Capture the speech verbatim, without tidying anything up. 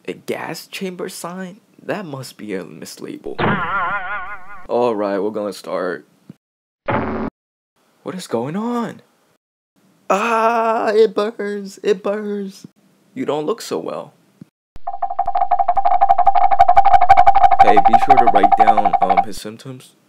A gas chamber sign? That must be a mislabel. Alright, we're gonna start. What is going on? Ah, it burns, it burns. You don't look so well. Hey, be sure to write down um his symptoms.